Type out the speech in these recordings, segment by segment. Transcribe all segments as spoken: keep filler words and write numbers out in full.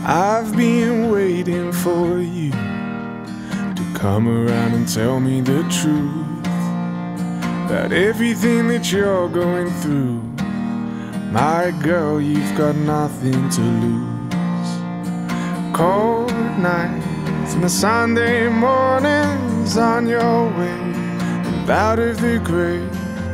I've been waiting for you to come around and tell me the truth about everything that you're going through. My girl, you've got nothing to lose. Cold nights and the Sunday mornings on your way and out of the grave.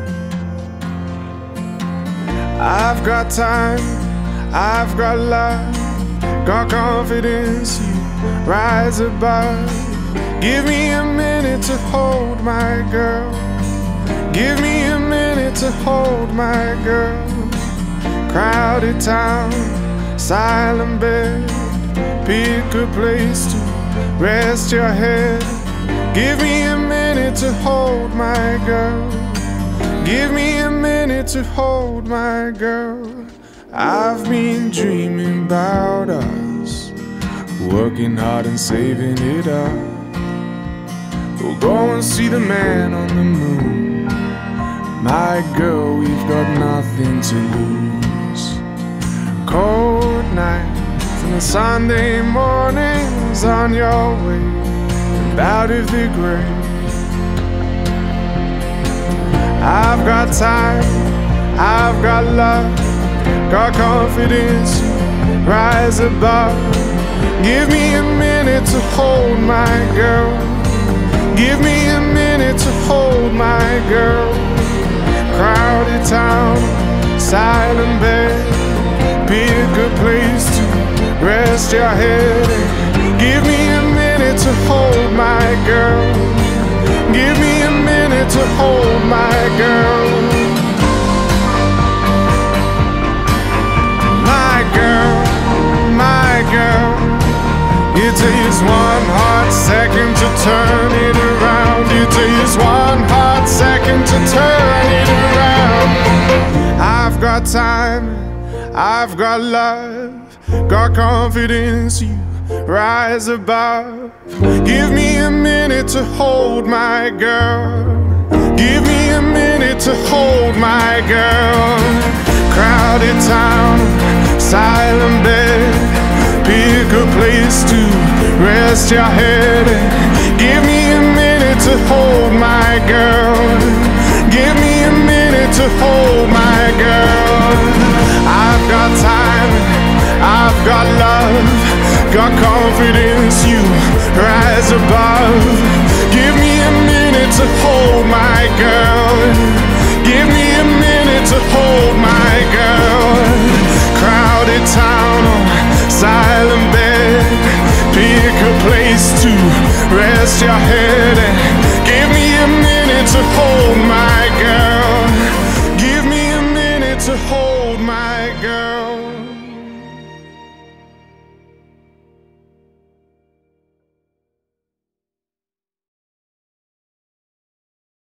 I've got time, I've got love, got confidence, you rise above. Give me a minute to hold my girl. Give me a minute to hold my girl. Crowded town, silent bed, pick a place to rest your head. Give me a minute to hold my girl. Give me a minute to hold my girl. I've been dreaming about us, working hard and saving it up. We'll go and see the man on the moon. My girl, we've got nothing to lose. Cold nights and the Sunday mornings on your way and out of the grave. I've got time, I've got love, got confidence, rise above. Give me a minute to hold my girl. Give me a minute to hold my girl. Crowded town, silent bed, pick a place to rest your head. Give me a minute to hold my girl. Give me a minute to hold my girl. My girl, my girl. It takes one hot second to turn it around. It takes one hot second to turn it around. I've got time, I've got love, got confidence, you rise above. Give me a minute to hold my girl. Give me a minute to hold my girl. Crowded town, silent bed, pick a place to rest your head. Give me a minute to hold my girl. Give me a minute to hold my girl. I've got time, I've got love, got confidence, you rise above. Give me a minute to hold my girl. Give me a minute to hold my girl. Crowded town, silent bed, pick a place to rest your head.